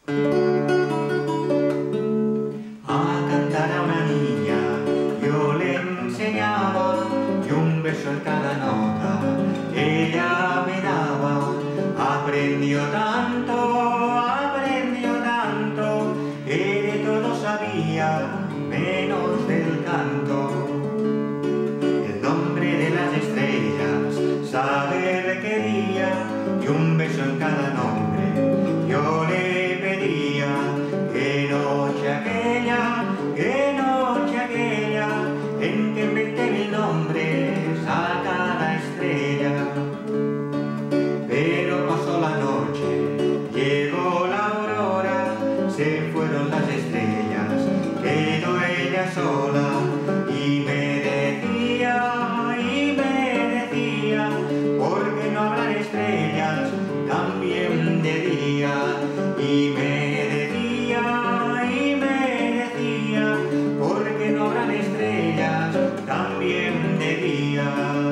A cantar a una niña yo le enseñaba y un beso en cada nota ella me daba. Aprendió tanto, que de todo sabía menos del canto. El nombre de las estrellas saber quería y un beso en cada nombre yo le pedía. Qué noche aquella en que inventé mil nombres a cada estrella. Pero pasó la noche, llegó la aurora, se fueron las estrellas, quedó ella sola y me decía, ¿por qué no habrán estrellas también de día? Y me decía, ¿por qué no habrán estrellas también de día?